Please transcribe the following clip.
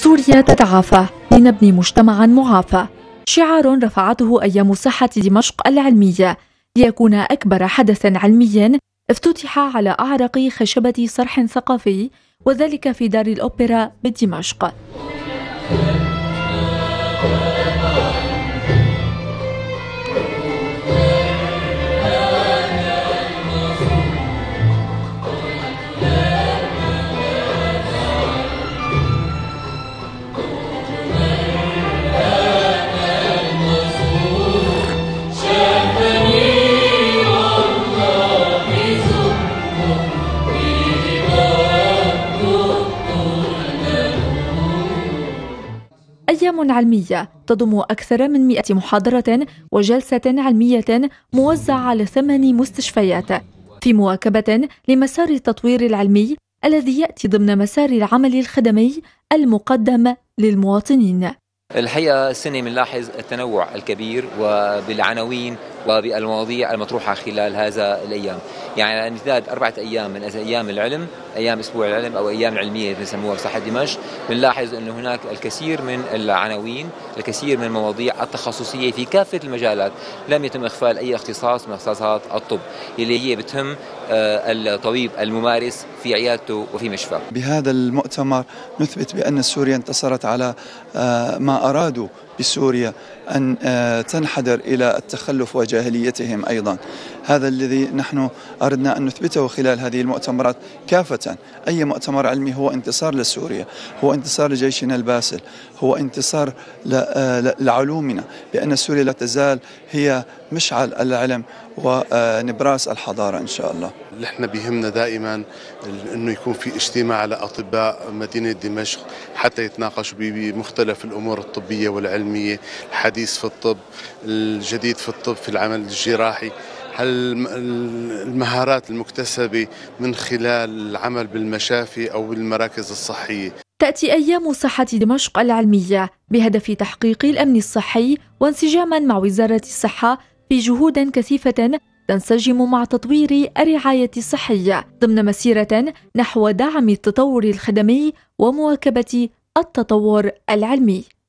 سوريا تتعافى لنبني مجتمعا معافى، شعار رفعته أيام صحة دمشق العلمية ليكون أكبر حدث علمي افتتح على أعرق خشبة صرح ثقافي، وذلك في دار الأوبرا بدمشق. أيام علمية تضم أكثر من 100 محاضرة وجلسة علمية موزعة على 8 مستشفيات، في مواكبة لمسار التطوير العلمي الذي يأتي ضمن مسار العمل الخدمي المقدم للمواطنين. الحقيقة السنة بنلاحظ التنوع الكبير وبالعناوين وبالمواضيع المطروحة خلال هذا الأيام، يعني على امتداد 4 أيام من أيام العلم، أيام أسبوع العلم أو أيام العلمية بنسموها بصحة دمشق، بنلاحظ أنه هناك الكثير من العناوين، الكثير من المواضيع التخصصية في كافة المجالات، لم يتم إغفال أي اختصاص من اختصاصات الطب اللي هي بتهم الطبيب الممارس في عيادته وفي مشفاه. بهذا المؤتمر نثبت بأن سوريا انتصرت على ما أرادوا بسوريا أن تنحدر إلى التخلف وجاهليتهم أيضا. هذا الذي نحن أردنا أن نثبته خلال هذه المؤتمرات كافة. أي مؤتمر علمي هو انتصار لسوريا، هو انتصار لجيشنا الباسل، هو انتصار لعلومنا، بأن سوريا لا تزال هي مشعل العلم ونبراس الحضارة إن شاء الله. نحن بيهمنا دائما أنه يكون في اجتماع لأطباء مدينة دمشق حتى يتناقشوا بمختلف الأمور الطبية والعلمية، الحديث في الطب، الجديد في الطب، في العمل الجراحي، المهارات المكتسبة من خلال العمل بالمشافي أو بالمراكز الصحية. تأتي أيام صحة دمشق العلمية بهدف تحقيق الأمن الصحي وانسجاما مع وزارة الصحة في جهود كثيفة تنسجم مع تطوير الرعاية الصحية ضمن مسيرة نحو دعم التطور الخدمي ومواكبة التطور العلمي.